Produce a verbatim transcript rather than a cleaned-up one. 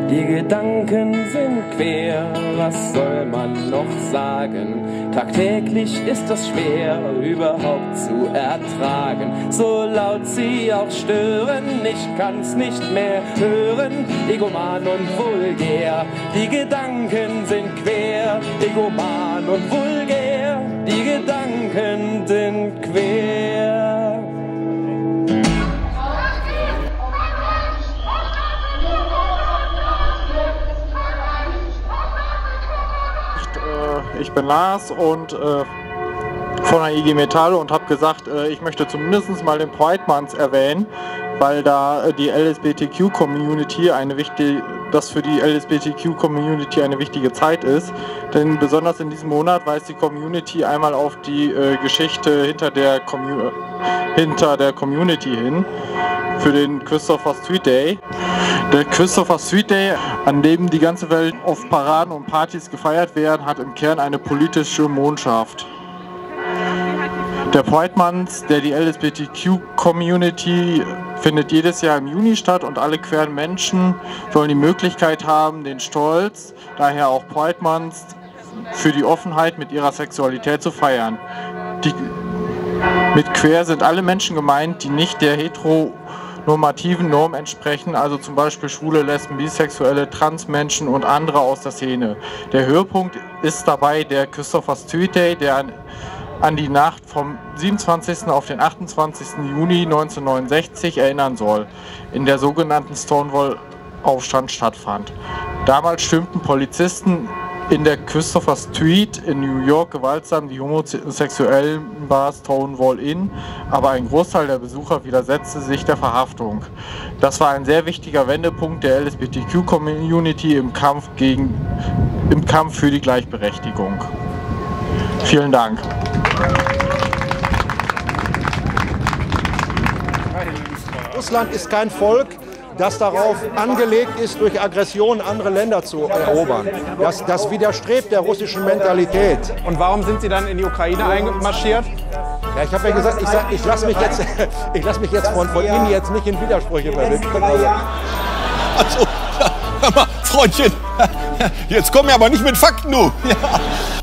Die Gedanken sind quer, was soll man noch sagen? Tagtäglich ist es schwer, überhaupt zu ertragen. So laut sie auch stören, ich kann's nicht mehr hören. Egoman und vulgär, die Gedanken sind quer. Egoman und vulgär, die Gedanken sind quer. Ich bin Lars und äh, von der I G Metall und habe gesagt, äh, ich möchte zumindest mal den Pride Month erwähnen, weil da äh, die L S B T Q-Community eine wichtige, das für die L S B T Q-Community eine wichtige Zeit ist. Denn besonders in diesem Monat weist die Community einmal auf die äh, Geschichte hinter der, Commu hinter der Community hin. Für den Christopher Street Day. Der Christopher Street Day, an dem die ganze Welt auf Paraden und Partys gefeiert werden, hat im Kern eine politische Botschaft. Der Pride Month, der die L S B T Q-Community findet jedes Jahr im Juni statt und alle queeren Menschen sollen die Möglichkeit haben, den Stolz, daher auch Pride Month, für die Offenheit mit ihrer Sexualität zu feiern. Die, mit queer sind alle Menschen gemeint, die nicht der heteronormativen Norm entsprechen, also zum Beispiel Schwule, Lesben, Bisexuelle, Transmenschen und andere aus der Szene. Der Höhepunkt ist dabei der Christopher Street Day, der an, an die Nacht vom siebenundzwanzigsten auf den achtundzwanzigsten Juni neunzehnhundertneunundsechzig erinnern soll, in der sogenannten Stonewall-Aufstand stattfand. Damals stürmten Polizisten in der Christopher Street in New York gewaltsam die homosexuellen Bar Stonewall Inn, aber ein Großteil der Besucher widersetzte sich der Verhaftung. Das war ein sehr wichtiger Wendepunkt der L S B T Q-Community im Kampf gegen, im Kampf für die Gleichberechtigung. Vielen Dank. Russland ist kein Volk, das darauf angelegt ist, durch Aggression andere Länder zu erobern. Das, das widerstrebt der russischen Mentalität. Und warum sind Sie dann in die Ukraine einmarschiert? Ja, ich habe ja gesagt, ich, ich lasse mich jetzt, ich lass mich jetzt von, von Ihnen jetzt nicht in Widersprüche verwickeln. Also, hör mal, Freundchen, jetzt komm mir aber nicht mit Fakten, du. Ja.